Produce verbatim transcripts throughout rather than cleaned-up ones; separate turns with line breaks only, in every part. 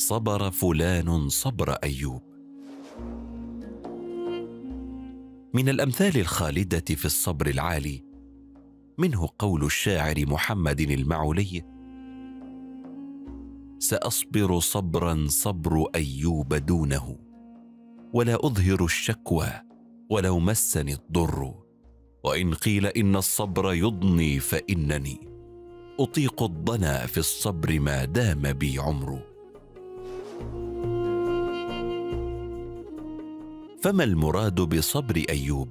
صبر فلان صبر أيوب. من الأمثال الخالدة في الصبر العالي منه قول الشاعر محمد المعولي: سأصبر صبرا صبر أيوب دونه، ولا أظهر الشكوى ولو مسني الضر، وإن قيل إن الصبر يضني فإنني أطيق الضنا في الصبر ما دام بي عمر. فما المراد بصبر أيوب؟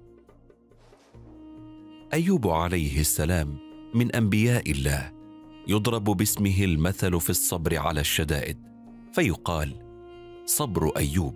أيوب عليه السلام من أنبياء الله، يضرب باسمه المثل في الصبر على الشدائد، فيقال صبر أيوب.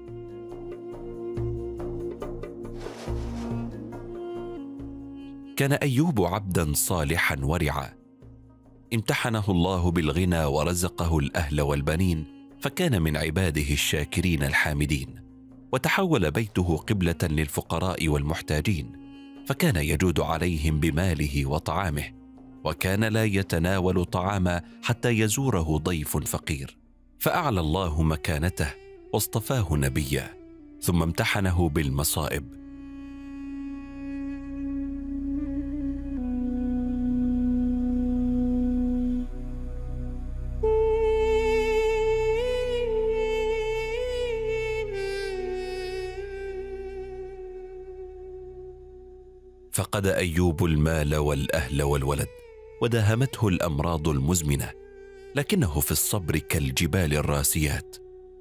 كان أيوب عبدا صالحا ورعا، امتحنه الله بالغنى ورزقه الأهل والبنين، فكان من عباده الشاكرين الحامدين، وتحول بيته قبلة للفقراء والمحتاجين، فكان يجود عليهم بماله وطعامه، وكان لا يتناول طعاما حتى يزوره ضيف فقير، فأعلى الله مكانته واصطفاه نبيا، ثم امتحنه بالمصائب. فقد أيوب المال والأهل والولد، وداهمته الأمراض المزمنة، لكنه في الصبر كالجبال الراسيات،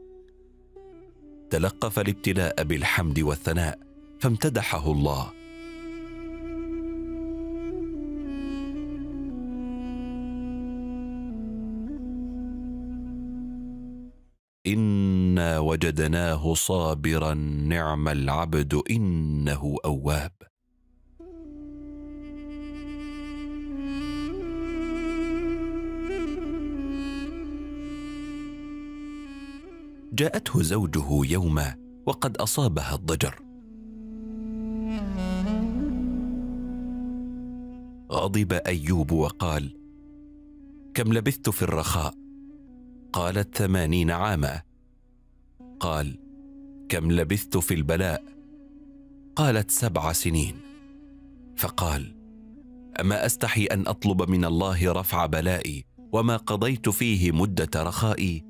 تلقف الابتلاء بالحمد والثناء فامتدحه الله. إنا وجدناه صابرا نعم العبد إنه أواب. جاءته زوجه يوما وقد أصابها الضجر، غضب أيوب وقال: كم لبثت في الرخاء؟ قالت: ثمانين عاما. قال: كم لبثت في البلاء؟ قالت: سبع سنين. فقال: أما أستحي أن أطلب من الله رفع بلائي وما قضيت فيه مدة رخائي؟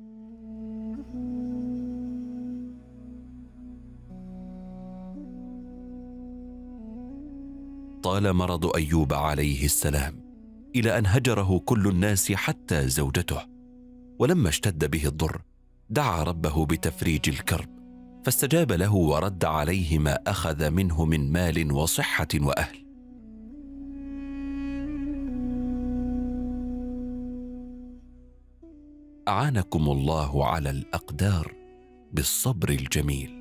طال مرض أيوب عليه السلام إلى أن هجره كل الناس حتى زوجته، ولما اشتد به الضر دعا ربه بتفريج الكرب، فاستجاب له ورد عليه ما أخذ منه من مال وصحة وأهل. أعانكم الله على الأقدار بالصبر الجميل.